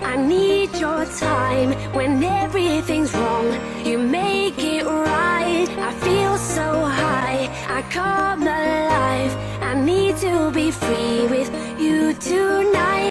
I need your time when everything's wrong. You make it right. I feel so high, I come alive. I need to be free with you tonight.